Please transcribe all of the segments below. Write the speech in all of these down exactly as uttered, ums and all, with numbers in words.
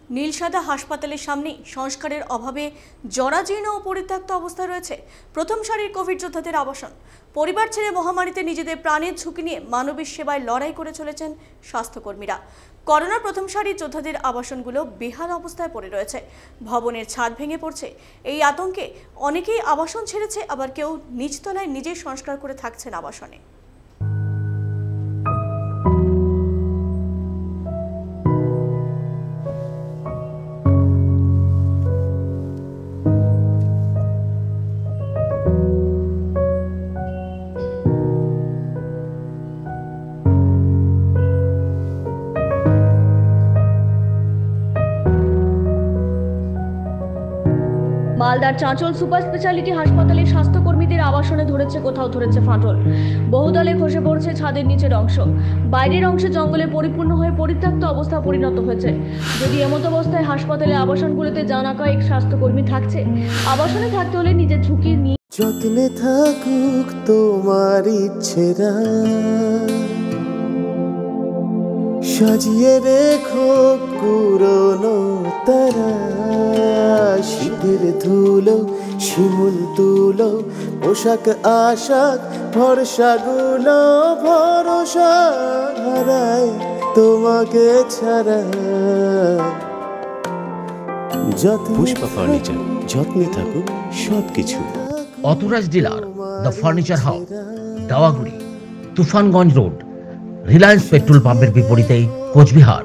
নীলসাদা হাসপাতালের সামনে সংস্কারের অভাবে জরাজীর্ণ ও পরিত্যক্ত অবস্থায় রয়েছে প্রথম সারির কোভিড যোদ্ধাদের আবাসন। পরিবার ছেড়ে মহামারীতে নিজেদের প্রাণের ঝুঁকি নিয়ে মানবিক সেবায় লড়াই করে চলেছেন স্বাস্থ্যকর্মীরা। করোনার প্রথম সারির যোদ্ধাদের আবাসনগুলো বেহাল অবস্থায় পড়ে রয়েছে, ভবনের ছাদ ভেঙে পড়ছে। এই আতঙ্কে অনেকেই আবাসন ছেড়েছে, আবার কেউ নিচতলায় নিজের সংস্কার করে থাকছেন আবাসনে। মালদার চাঁচল সুপার স্পেশালিটি হাসপাতালের স্বাস্থ্যকর্মীদের আবাসনে ধরেছে কোথাও ধরেছে ফাটল। বহুদলে খসে পড়ছে ছাদের নিচের অংশ, বাইরের অংশে জঙ্গলে পরিপূর্ণ হয়ে পরিত্যক্ত অবস্থা পরিণত হয়েছে। যদি এমত অবস্থায় হাসপাতালে আবাসনগুলোতে জানা কয়েক স্বাস্থ্যকর্মী থাকছে, আবাসনে থাকতে হলে নিজের ঝুঁকি নিয়ে যত্নে থাকুক তোমার ইচ্ছেরা, সাজিয়ে রেখো পুরনো তারা, শীতের ধুলো শিমুল তুলো, পোশাক আশাক ভরসাগুলো ভরসা হারায় তোমাকে ছাড়া। পুষ্পা ফার্নিচার, যত্নে থাকুক সবকিছু। Authorised dealer the furniture house, Dawaguri, Tufanganj road, Reliance petrol পাম্পের বিপরীতে, কোচবিহার।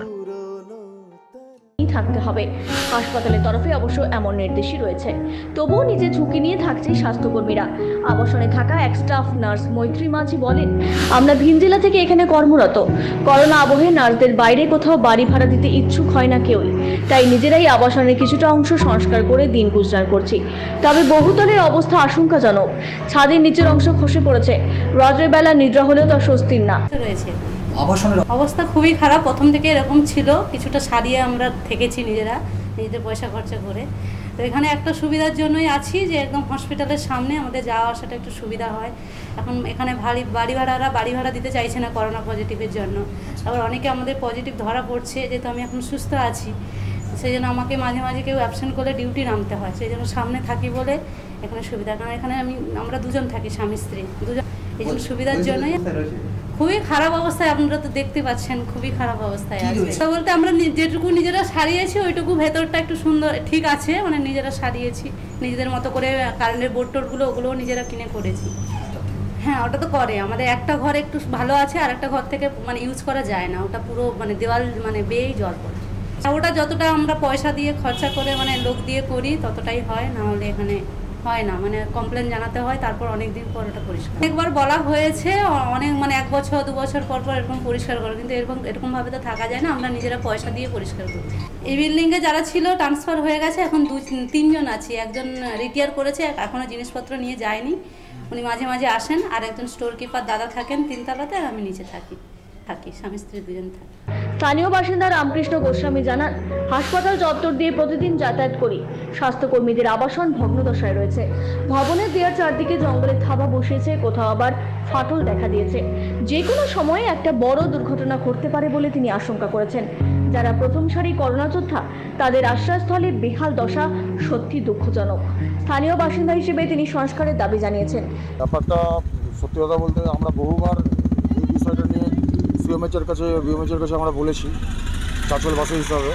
থাকতে হবে। হাসপাতালের তরফে অবশ্য এমন নির্দেশই রয়েছে, তবুও নিজের ঝুঁকি নিয়ে থাকছে স্বাস্থ্যকর্মীরা। আবাসনে থাকা এক স্টাফ নার্স মৈত্রী মাঝি বলেন, আমরা ভিন জেলা থেকে এখানে কর্মরত। করোনা আবহে নার্সদের বাইরে কোথাও বাড়ি ভাড়া দিতে ইচ্ছুক হয় না কেউই, তাই নিজেরাই আবাসনের কিছুটা অংশ সংস্কার করে দিন গুজরান করছি। তবে বহুতলের অবস্থা আশঙ্কাজনক, ছাদের নিচের অংশ খসে পড়েছে। রাতের বেলা নিদ্রা হলেও তা স্বস্তির না রয়েছে। আবাসনের অবস্থা খুবই খারাপ, প্রথম থেকে এরকম ছিল। কিছুটা সারিয়ে আমরা থেকেছি নিজেরা, নিজেদের পয়সা খরচা করে। তো এখানে একটা সুবিধার জন্যই আছি যে একদম হসপিটালের সামনে আমাদের যাওয়া আসাটা একটু সুবিধা হয়। এখন এখানে ভারী বাড়ি ভাড়ারা বাড়ি ভাড়া দিতে চাইছে না করোনা পজিটিভের জন্য। আবার অনেকে আমাদের পজিটিভ ধরা পড়ছে, যেহেতু আমি এখন সুস্থ আছি, সেই জন্য আমাকে মাঝে মাঝে কেউ অ্যাবসেন্ট করলে ডিউটি নামতে হয়। সেই জন্য সামনে থাকি বলে এখানে সুবিধা। কারণ এখানে আমি আমরা দুজন থাকি, স্বামী স্ত্রী দুজন। এই জন্য সুবিধার জন্যই। খুবই খারাপ অবস্থায়, আপনারা তো দেখতে পাচ্ছেন, খুবই খারাপ অবস্থায় আছে। বলতে আমরা যেটুকু নিজেরা সারিয়েছি ওইটুকু ভেতরটা একটু সুন্দর ঠিক আছে, মানে নিজেরা সারিয়েছি নিজেদের মতো করে। কারেন্টের বোর্ড টোর্ডগুলো ওগুলোও নিজেরা কিনে করেছি। হ্যাঁ, ওটা তো করে। আমাদের একটা ঘর একটু ভালো আছে, আর একটা ঘর থেকে মানে ইউজ করা যায় না, ওটা পুরো মানে দেওয়াল মানে বেয়েই জল পড়ে। ওটা যতটা আমরা পয়সা দিয়ে খরচা করে মানে লোক দিয়ে করি ততটাই হয়, না হলে এখানে হয় না। মানে কমপ্লেন জানাতে হয়, তারপর অনেক দিন পর ওটা পরিষ্কার। একবার বলা হয়েছে অনেক মানে এক বছর দু বছর পর পর এরকম পরিষ্কার করে, কিন্তু এরকম এরকমভাবে তো থাকা যায় না। আমরা নিজেরা পয়সা দিয়ে পরিষ্কার করি। এই বিল্ডিংয়ে যারা ছিল ট্রান্সফার হয়ে গেছে, এখন দু তিনজন আছি। একজন রিটায়ার করেছে, এখনও জিনিসপত্র নিয়ে যায়নি, উনি মাঝে মাঝে আসেন। আর একজন স্টোর কিপার দাদা থাকেন তিনতলাতে, আর আমি নিচে থাকি থাকি স্বামী স্ত্রী দুজন থাকি। স্থানীয় বাসিন্দা রামকৃষ্ণ গোস্বামী জানান, হাসপাতাল চত্বর দিয়ে প্রতিদিন যাতায়াত করি। স্বাস্থ্যকর্মীদের আবাসন ভগ্নদশায় রয়েছে। ভবনের দেয়ার চারদিকে জঙ্গলের থাবা বসিয়েছে, কোথাও আবার ফাটল দেখা দিয়েছে। যে কোনো সময়ে একটা বড় দুর্ঘটনা ঘটতে পারে বলে তিনি আশঙ্কা করেছেন। যারা প্রথম সারি করোনা যোদ্ধা, তাদের আশ্রয়স্থলে বেহাল দশা সত্যি দুঃখজনক। স্থানীয় বাসিন্দা হিসেবে তিনি সংস্কারের দাবি জানিয়েছেন। ব্যাপারটা সত্যি কথা বলতে আমরা বহুবার এই বিষয়টা নিয়ে সিএমএচের কাছে বিএমএচের কাছে আমরা বলেছি, চাঁচলবাসী হিসাবে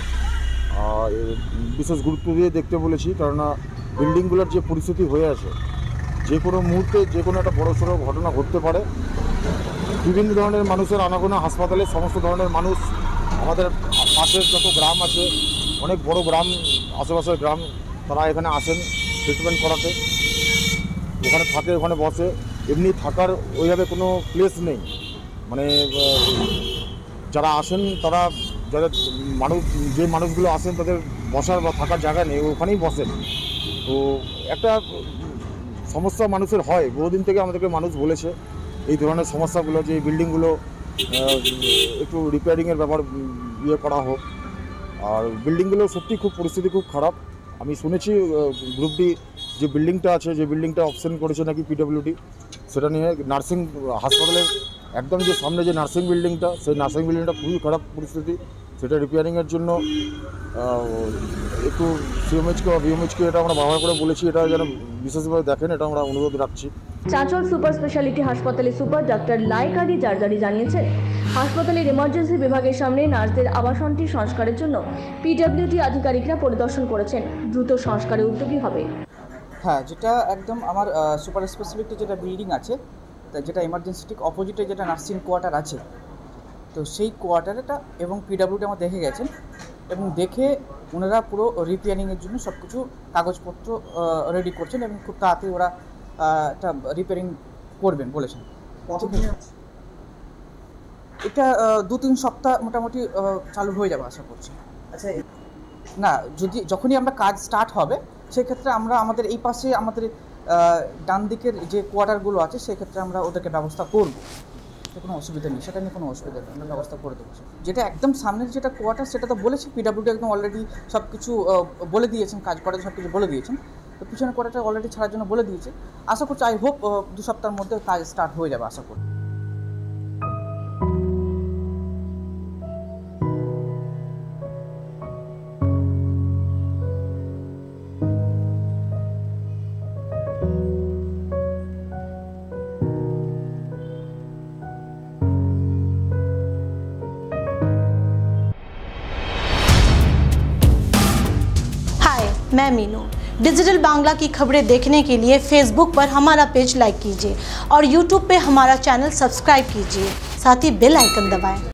বিশেষ গুরুত্ব দিয়ে দেখতে বলেছি। কেননা বিল্ডিংগুলোর যে পরিস্থিতি হয়ে আছে, যে কোনো মুহূর্তে যে কোনো একটা বড় সড়ো ঘটনা ঘটতে পারে। বিভিন্ন ধরনের মানুষের আনাগোনা, হাসপাতালে সমস্ত ধরনের মানুষ, আমাদের পাশের যত গ্রাম আছে, অনেক বড় গ্রাম, আশেপাশের গ্রাম, তারা এখানে আসেন ট্রিটমেন্ট করাতে, ওখানে থাকে, ওখানে বসে। এমনি থাকার ওইভাবে কোনো প্লেস নেই। মানে যারা আসেন তারা, যাদের মানুষ যে মানুষগুলো আসেন তাদের বসার বা থাকার জায়গা নেই, ওখানেই বসেন। তো একটা সমস্যা মানুষের হয়, বহুদিন থেকে আমাদেরকে মানুষ বলেছে এই ধরনের সমস্যাগুলো, যে এই বিল্ডিংগুলো একটু রিপেয়ারিংয়ের ব্যাপার ইয়ে করা হোক। আর বিল্ডিংগুলো সত্যি খুব পরিস্থিতি খুব খারাপ। আমি শুনেছি গ্রুপ ডি যে বিল্ডিংটা আছে, যে বিল্ডিংটা অপশন করেছে নাকি পিডব্লিউডি, সেটা নিয়ে নার্সিং হাসপাতালের একদম যে সামনে যে নার্সিং বিল্ডিংটা, সেই নার্সিং বিল্ডিংটা খুবই খারাপ পরিস্থিতি। সেটা রিপেয়ারিংয়ের জন্য একটু সিএমএইচকে বা বিএমএইচকে এটা আমরা ব্যবহার করে বলেছি, এটা যেন বিশেষভাবে দেখেন, এটা আমরা অনুরোধ রাখছি। চাঁচল সুপার স্পেশালিটি হাসপাতালে সুপার ডাক্তার লাইকারি জারজারি জানিয়েছেন, হাসপাতালের ইমার্জেন্সি বিভাগের সামনে নার্সদের আবাসনটি সংস্কারের জন্য পিডব্লিউডি আধিকারিকরা পরিদর্শন করেছেন। দ্রুত সংস্কারে উদ্যোগী হবে। হ্যাঁ, যেটা একদম আমার সুপার স্পেশালিটি যেটা বিল্ডিং আছে, যেটা ইমার্জেন্সি ঠিক অপোজিটে যেটা নার্সিং কোয়ার্টার আছে, তো সেই কোয়ার্টারটা এবং পিডব্লিউডি আমার দেখে গেছেন এবং দেখে ওনারা পুরো রিপেয়ারিংয়ের জন্য সব কিছু কাগজপত্র রেডি করছেন এবং খুব তাড়াতাড়ি ওরা একটা রিপেয়ারিং করবেন বলেছেন। এটা দু তিন সপ্তাহ মোটামুটি চালু হয়ে যাবে আশা করছি। আচ্ছা, না যদি যখনই আমরা কাজ স্টার্ট হবে সেক্ষেত্রে আমরা আমাদের এই পাশে আমাদের ডান দিকের যে কোয়ার্টারগুলো আছে সেক্ষেত্রে আমরা ওদেরকে ব্যবস্থা করব, কোনো অসুবিধা নেই, সেটা নিয়ে কোনো অসুবিধা নেই, আমরা ব্যবস্থা করে দেবো। যেটা একদম সামনের যেটা কোয়ার্টার সেটা তো বলেছি, পিডব্লিউডি একদম অলরেডি সব কিছু বলে দিয়েছেন, কাজ করার সব কিছু বলে দিয়েছেন। তো পিছনের কোয়ার্টারটা অলরেডি ছাড়ার জন্য বলে দিয়েছে। আশা করছি আই হোপ দু সপ্তাহের মধ্যে কাজ স্টার্ট হয়ে যাবে আশা করি। मैं मीनू। डिजिटल बांग्ला की खबरें देखने के लिए फेसबुक पर हमारा पेज लाइक कीजिए और यूट्यूब पे हमारा चैनल सब्सक्राइब कीजिए, साथ ही बेल आइकन दबाएं।